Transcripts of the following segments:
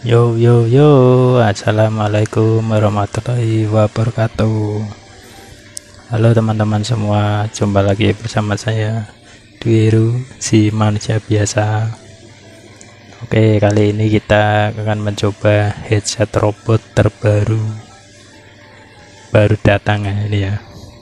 Yo yo yo, assalamualaikum warahmatullahi wabarakatuh. Halo teman-teman semua, jumpa lagi bersama saya Dwiru, si manusia biasa. Oke, kali ini kita akan mencoba headset robot terbaru, baru datang ya ini ya.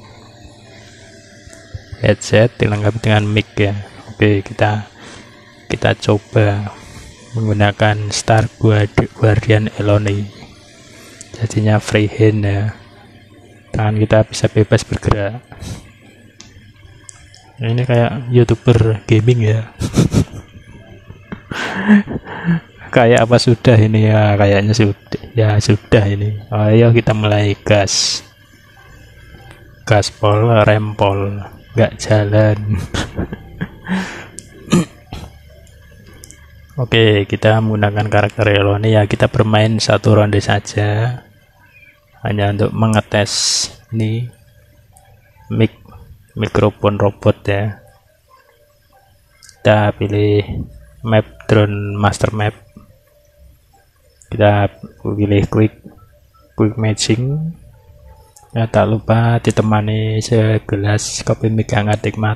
Headset dilengkapi dengan mic ya. Oke, kita coba menggunakan Star Guardian Eloni, jadinya freehand ya, tangan kita bisa bebas bergerak. Ini kayak YouTuber gaming ya. Kayak apa sudah ini ya, kayaknya sudah ini. Ayo kita mulai gaspol rempol nggak jalan. Oke, kita menggunakan karakter Eloni ya, kita bermain satu ronde saja, hanya untuk mengetes ini mikrofon robot ya. Kita pilih map drone master map, kita pilih quick matching ya, tak lupa ditemani segelas kopi mic hangat nikmat.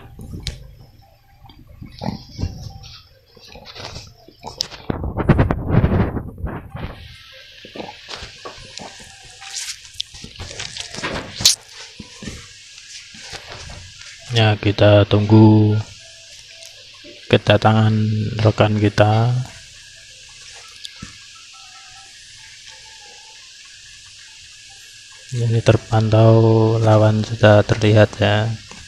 Ya, kita tunggu kedatangan rekan kita. Ini terpantau lawan sudah terlihat ya.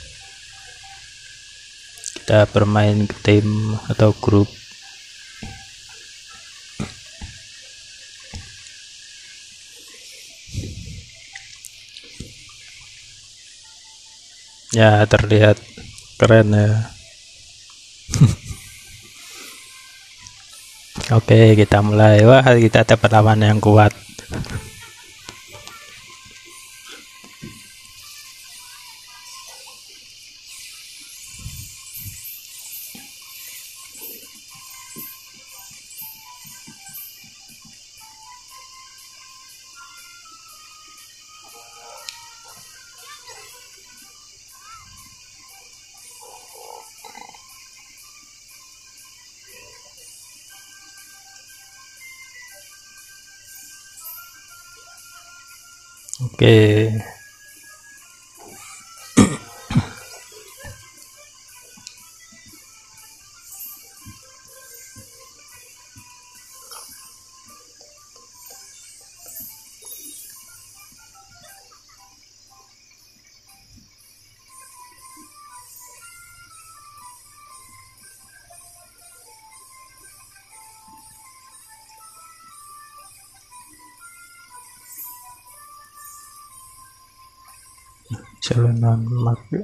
Kita bermain tim atau grup. Ya, terlihat keren ya. Oke, kita mulai. Wah, kita dapat lawan yang kuat. Oke. Jalanan market.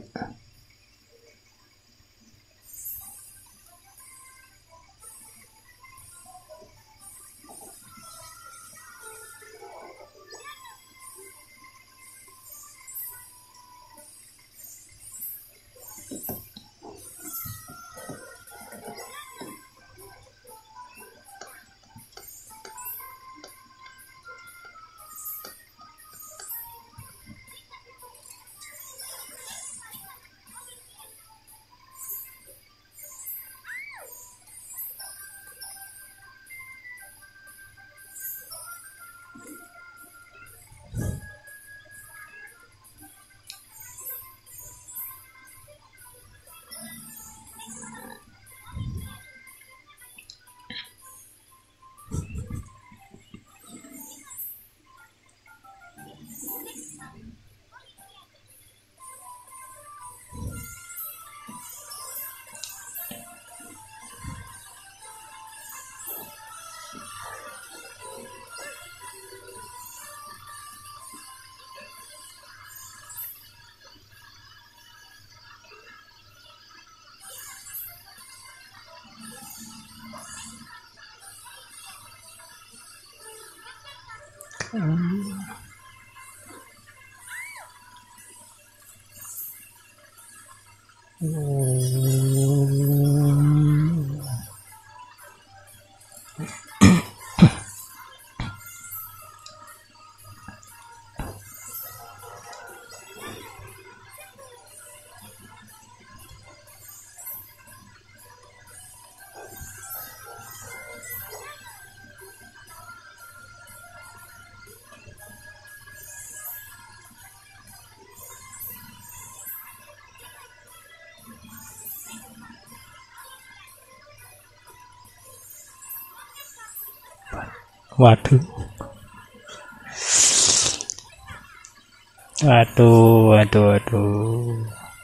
Waduh, waduh, waduh, waduh.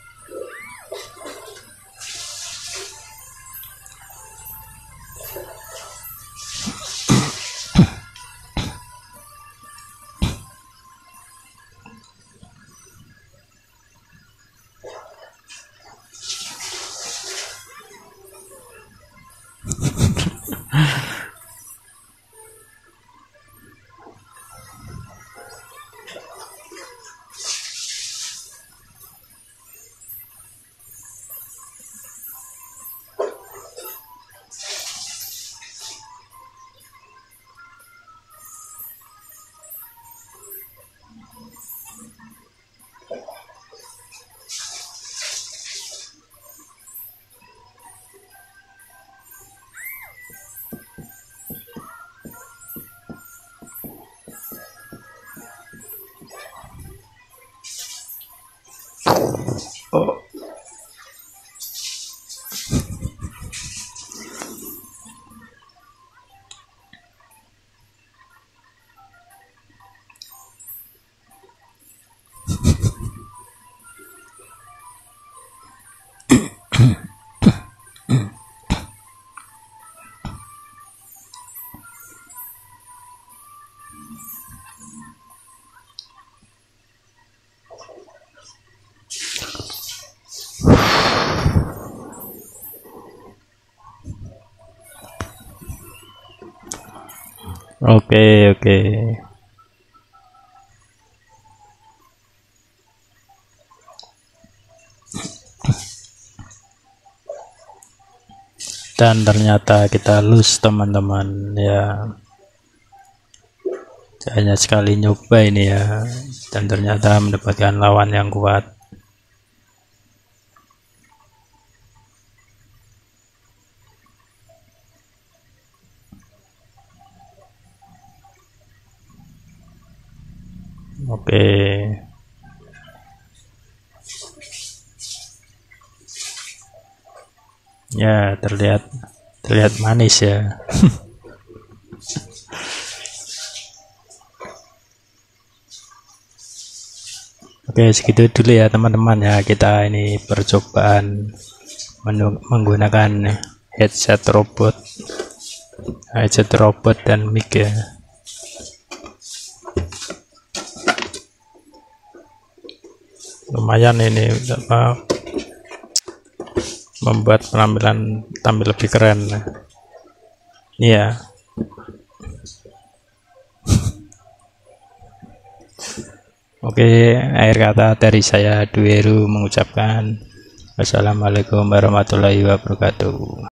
Oh. Oke, oke. Dan ternyata kita lose, teman-teman ya. Hanya sekali nyoba ini ya, dan ternyata mendapatkan lawan yang kuat. Oke. Ya, terlihat manis ya. Oke, segitu dulu ya teman-teman ya, kita ini percobaan menggunakan headset robot dan mic ya. Lumayan ini apa, membuat penampilan tampil lebih keren ya. Oke, akhir kata dari saya Dueru mengucapkan wassalamualaikum warahmatullahi wabarakatuh.